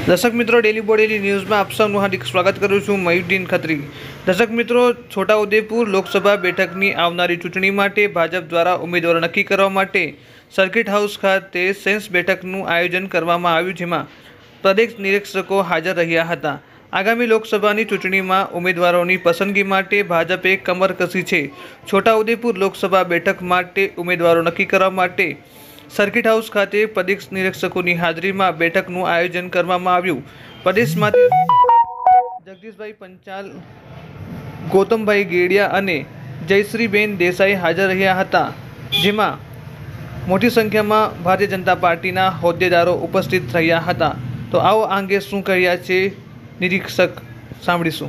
दर्शक मित्रों daily Bodeli news में आप सबનું हार्दिक स्वागत करूँ છું મયુદ્દીન ખત્રી। દર્શક મિત્રો છોટાઉદેપુર લોકસભા બેઠકની આવનારી ચૂંટણી માટે ભાજપ દ્વારા ઉમેદવારો નક્કી કરવા માટે સર્કિટ હાઉસ ખાતે સેન્સ બેઠકનું આયોજન કરવામાં આવ્યું, જેમાં પ્રદેશ નિરીક્ષકો હાજર રહ્યા હતા। આગામી લોકસભાની ચૂંટણીમાં ઉમેદવારોની પસંદગી માટે ભાજપે કમર કસી છે। છોટાઉદેપુર લોકસભા બેઠક માટે ઉમેદવારો નક્કી કરવા માટે सर्किट हाउस खाते प्रदेश निरीक्षकों की हाजरी में बैठकનું आयोजन કરવામાં આવ્યું। प्रदेशમાંથી जगदीशभाई पंचाल, गौतमभाई गेड़िया અને જયશ્રીબેન દેસાઈ હાજર રહ્યા હતા, જેમાં મોટી સંખ્યામાં ભારતીય જનતા પાર્ટીના હોદ્દેદારો ઉપસ્થિત રહ્યા હતા। તો આવો આ અંગે શું કહ્યા છે નિરીક્ષક, સાંભળીશું।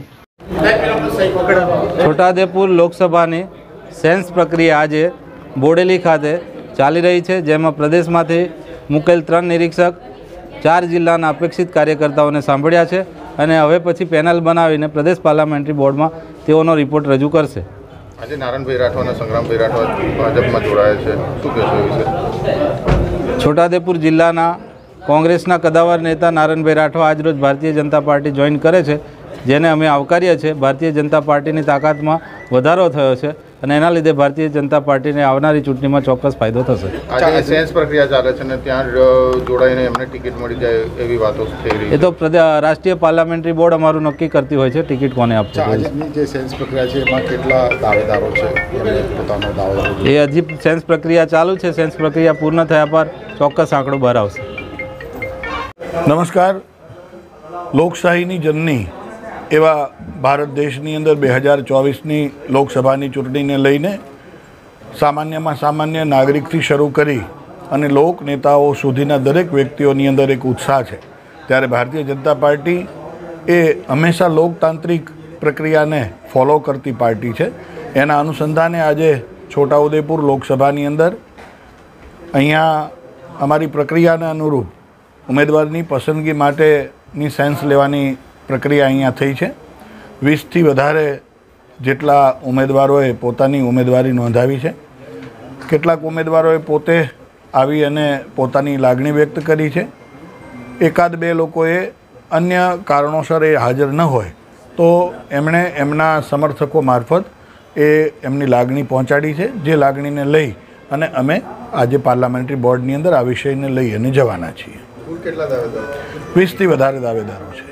છોટાઉદેપુર લોકસભાની સેન્સ પ્રક્રિયા આજે બોડેલી ખાતે ચાલી रही है, जेमा प्रदेश में मुकेल 3 निरीक्षक 4 जिल्लाना अपेक्षित कार्यकर्ताओं ने सांभळ्या छे अने हवे पछी पेनल बनावीने प्रदेश पार्लामेंटरी बोर्ड में तेओनो रिपोर्ट रजू करशे। आज नारायणभाई राठवा और संग्रामभाई राठवा भाजप में जोड़ाया है, शुं कहेशो ए विषे? छोटाउदेपुर जिल्लाना कोंग्रेसना कदावर नेता नारायणभाई राठवा आज रोज भारतीय जनता पार्टी जॉइन करे छे, जेने अमे आवकारीए छे। भारतीय जनता पार्टी ताकत में वधारो थयो छे અને એના લીધે ભારતીય જનતા પાર્ટીને આવનારી ચૂંટણીમાં ચોક્કસ ફાયદો થશે। આજે સેન્સ પ્રક્રિયા ચાલે છે ને ત્યાં જોડાઈને એમને ટિકિટ મળી જાય એવી વાતો થઈ રહી છે। એ તો રાષ્ટ્રીય પાર્લામેન્ટરી બોર્ડ અમારું નક્કી કરતી હોય છે ટિકિટ કોને આપશે। આજની જે સેન્સ પ્રક્રિયા છે એમાં કેટલા દાવેદારો છે, પોતાનો દાવો એ હજી સેન્સ પ્રક્રિયા ચાલુ છે। સેન્સ પ્રક્રિયા પૂર્ણ થયા પર ચોક્કસ આંકડો બહાર આવશે। નમસ્કાર। લોકશાહીની જનની एवा भारत देशनी अंदर 2024 लोकसभानी चूंटणीने लईने सामान्य में सामान्य नागरिक थी शरू करी अने लोक नेताओं सुधीना दरेक व्यक्तिओनी अंदर एक उत्साह है। त्यारे भारतीय जनता पार्टी ए हमेशा लोकतांत्रिक प्रक्रिया ने फॉलो करती पार्टी है। एना अनुसंधाने आजे छोटाउदेपुर लोकसभानी अंदर अहींया अमारी प्रक्रियाने अनुरूप उम्मीदवारनी पसंदगी माटेनी सेन्स लेवानी प्रक्रिया अहींया थई छे। 20 थी वधारे जेटला उम्मीदवारोए पोतानी उम्मीदवारी नोंधावी छे। केटलाक उम्मीदवारोए पोते आवी अने पोतानी लागणी व्यक्त करी छे। एकाद बे लोकोए अन्य कारणोसर ए हाजर न होय तो एमणे एमना समर्थको मार्फत ए एमनी लागणी पहोंचाडी छे, जे लागणीने लई अने अमे आजे पार्लामेंटरी बोर्डनी अंदर आ विषयने लई अने जवाना छीए। कुल केटला दावेदारो? 20 थी वधारे दावेदारो छे।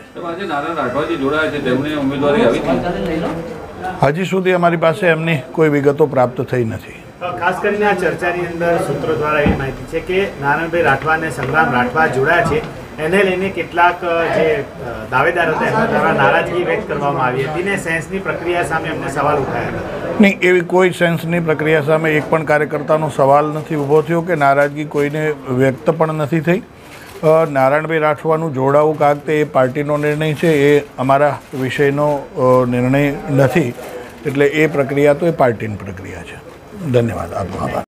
हजी सुधी अमारी पासे एमनी कोई विगतो प्राप्त थई नथी। खास करीने आ चर्चानी अंदर सूत्रों द्वारा एवी माहिती छे के नारायणभाई राठवा अने संग्राम राठवा जोड़ाया छे, एने लईने केटलाक जे दावेदार हता एमना द्वारा नाराजगी व्यक्त करवामां आवी हती ने सेन्सनी प्रक्रिया सामे एमने सवाल उठाया हता। नहीं, एवी कोई सेन्सनी प्रक्रिया सामे एक पण कार्यकर्तानो सवाल नथी ऊभो थयो के नाराजगी कोईने व्यक्त पण नथी थई। नारायणभाई राठवानुं जोड़ावुं कागते ए पार्टीनो निर्णय है, ए अमारा विषयनो निर्णय नथी, एटले ए प्रक्रिया तो ए पार्टीनी प्रक्रिया है। धन्यवाद। आपनो आभार।